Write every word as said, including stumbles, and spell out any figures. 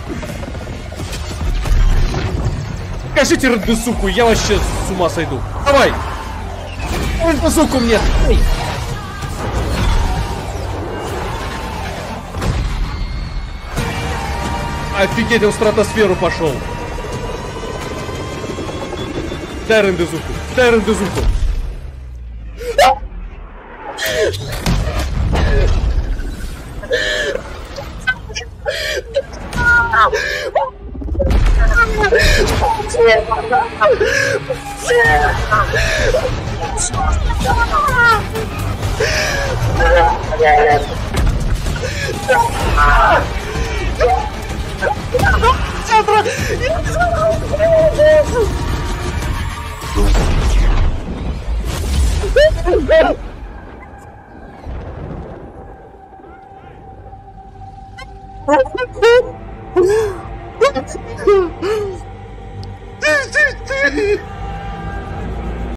Скажите Рендезуку, я вообще с ума сойду. Давай! Рендезуку мне! Эй. Офигеть, он в стратосферу пошел. Дай Рендезуку, дай Рендезуку.